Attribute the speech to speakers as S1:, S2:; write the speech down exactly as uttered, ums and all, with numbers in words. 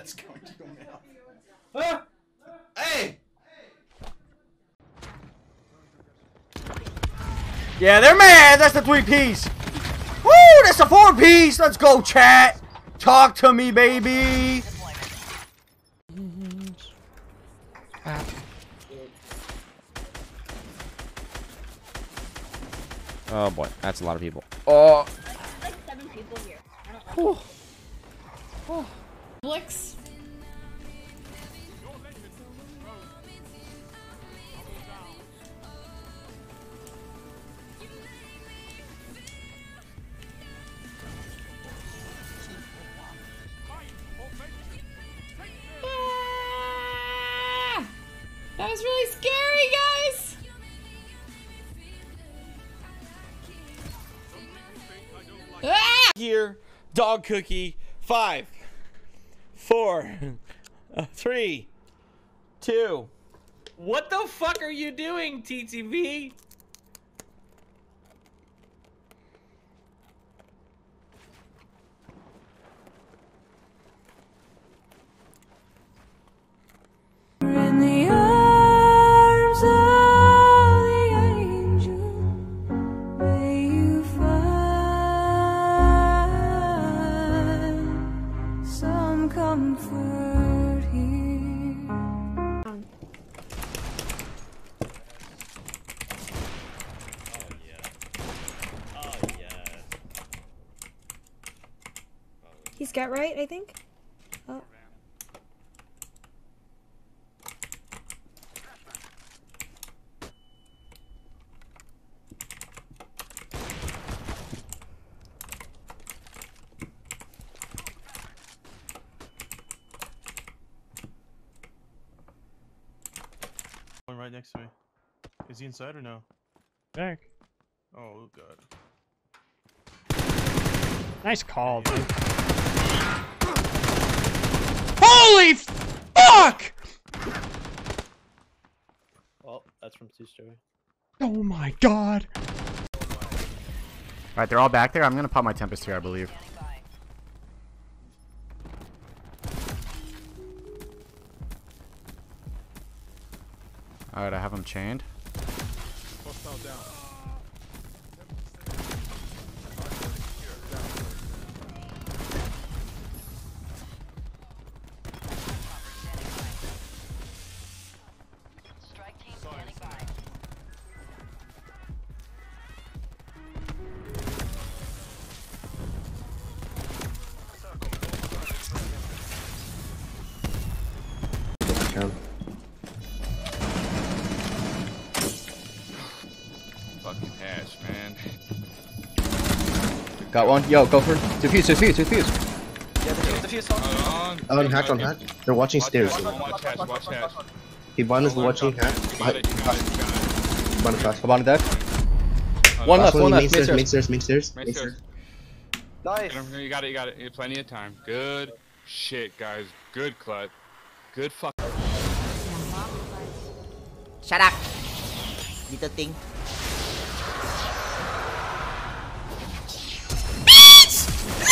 S1: That's going to your mouth. Ah! Hey!
S2: Yeah, they're mad. That's the three-piece. Woo! That's a four-piece. Let's go, chat. Talk to me, baby. Oh boy, that's a lot of people. Oh.
S3: Like seven people here. I don't know.
S2: Whew. Oh.
S3: Blix. Ah! That was really scary, guys. Ah!
S4: Here, dog cookie. Five, four, uh, three, two. What the fuck are you doing, T T V?
S5: In the arms of the angel, may you find some comfort here.
S6: He's got right, I think. Oh.
S7: One right next to me. Is he inside or no?
S8: Back.
S7: Oh god.
S8: Nice call, dude. Holy fuck!
S9: Well, that's from two-story.
S8: Oh my god.
S2: Alright, they're all back there. I'm gonna pop my Tempest here, I believe. Alright, I have them chained.
S10: Fucking hash, man.
S1: Got one. Yo, go for defuse, defuse, defuse.
S9: Yeah, defuse, defuse, hold
S10: on.
S11: Oh, on hack, on hack. They're watching
S10: Watch
S11: stairs.
S10: hash, watch hash, watch hash.
S11: Hibana is watching hack.
S10: You got it, you got it, you got it.
S11: Hibana fast.
S1: Hibana dead.
S10: Uh,
S1: One left,
S11: Last
S1: one
S11: main
S1: left.
S11: stairs, main
S1: Main
S11: stairs, main stairs.
S10: Main
S11: Main
S10: stairs.
S11: stairs.
S9: Nice.
S10: Get him, You got it, you got it. You have plenty of time. Good shit, guys. Good clut. Good fuck.
S12: Shut up, little thing.
S2: Bitch!